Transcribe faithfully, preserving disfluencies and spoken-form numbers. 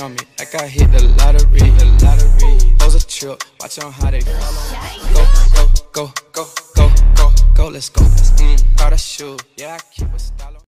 on me like I hit the lottery. The lottery. Hoes a trip, watch on how they follow. Go, go, go, go, go, go, go, let's go. Mm, Prada shoe, yeah, I keep a style.